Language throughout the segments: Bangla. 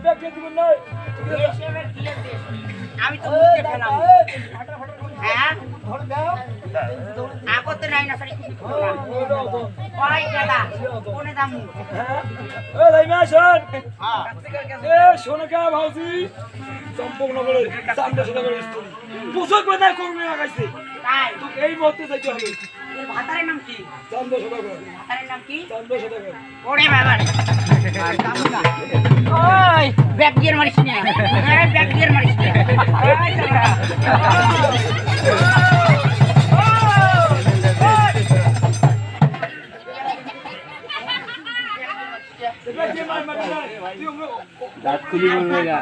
ব্যাগে দিব না আমি তো মুখে ফেলাম হ্যাঁ ধর দাও আগতে নাই না সারি ওই দাদা কোনে দামু হ্যাঁ এ লাইমা শোন হ্যাঁ এ সোনকা ভাউজি চম্পকনগরের সামনে সোনকার স্টোরি বুঝক বানা করুন লাগাইছে তাই তো এই মতে যাইতে হবে এই ভাতারের নাম কি চন্দ্র সোনকার ভাতারের নাম কি চন্দ্র সোনকার ওরে বাবা ওই ব্যাক গিয়ার মারিস না আরে ব্যাক গিয়ার মারিস না ওই দাঁত খুলি বলবে না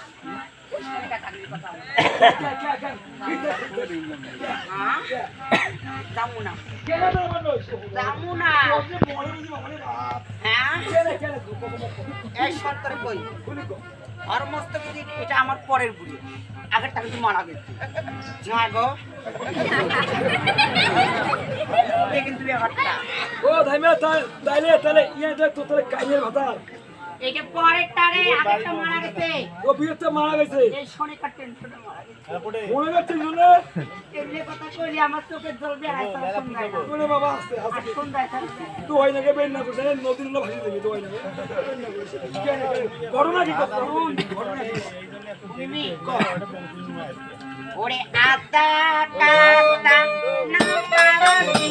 জামুনা জামুনা হ্যাঁ এই সরকারে কই আর মস্ত বুঝি এটা আমার পরের বুড়ি আগের টাকা তো মারা গেছে হ্যাঁ গো কিন্তু ব্যাপারটা ও ধাইমা তাইলে তাহলে ইয়া দেখ তো তাহলে কাইয়ের ভাতা এটা পরের টারে আগেরটা মারা গেছে ও বিয়েতে মারা গেছে এই শনি টেনশনে মারা গেছে মনে যাচ্ছে শুনে এমনি কথা কইলে আমার চোখে জল বের হয় তার সন্ধ্যায় না মনে বাবা আসতে আর আসতে সন্ধ্যায় তার তো হয় না কে বেন না করছে নদীর না ভাসি দেবে তো হয় না ঘটনা কি কথা ঘটনা কি তুমি ওরে আতা কাতা না পারি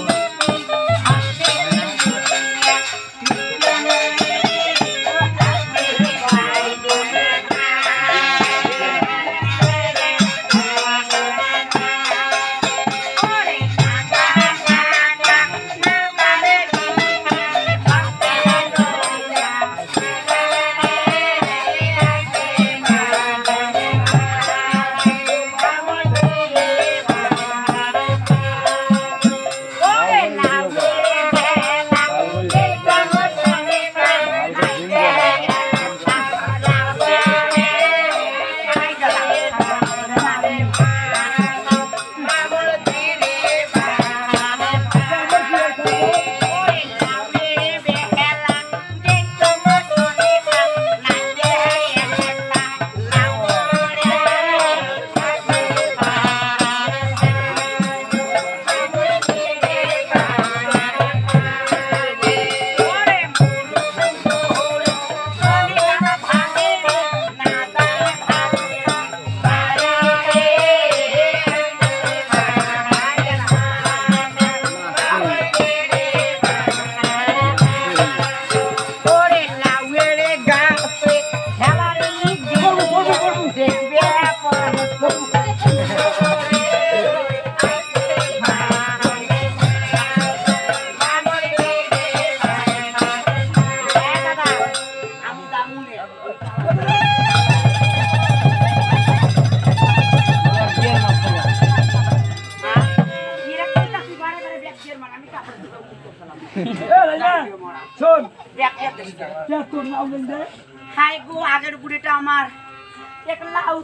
শোন তোর নাম দে হাই গো আগের বুড়িটা আমার এক লাউ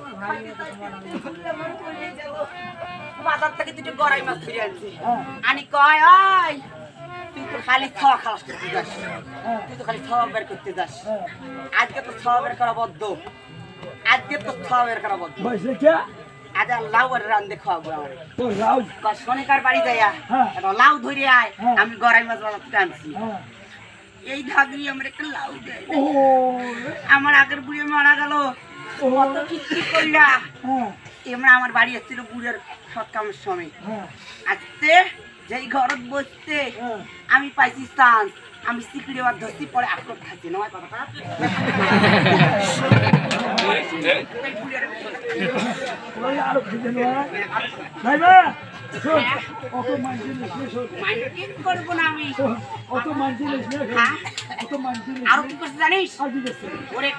বাজার থেকে দুটো গড়াই মাছ ফিরে আনছি আনি কয় ওই তুই তো খালি খাওয়া খালাস করতে যাস তুই তো খালি খাওয়া বের করতে যাস আজকে তো খাওয়া বের করা বদ্ধ আজকে তো খাওয়া বের করা বদ্ধ বসে কে আজ আর লাউ আর রান্ধে খাওয়াবো আমার তো লাউ শনিকার বাড়ি যাইয়া লাউ ধরে আয় আমি গড়াই মাছ বাজার থেকে আনছি এই ধাগরি আমার একটা লাউ দেয় আমার আগের বুড়ি মারা গেল কত কিস্তি কইরা এমরা আমার বাড়ি এসেছিল বুড়ের সৎকামের সময় আজকে যেই ঘরত বসতে আমি পাইছি চান্স আমি সিকিড়ে বা ধরছি পরে আকট খাচ্ছি নয় কথাটা আরো খেতে নয় ভাইবা অত মানছি করবো না আমি অত মানছি অত মানছি আরো কি করতে জানিস আর কি করছে ওরে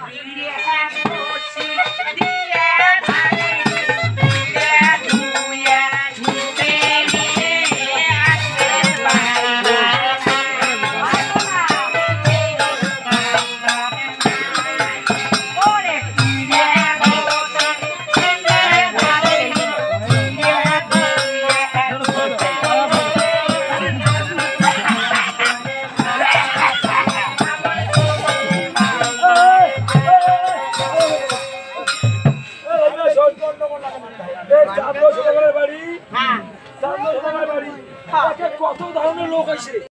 এই 400 টাকার বাড়ি হ্যাঁ 400 টাকার বাড়ি একে কত ধরনের লোক আসে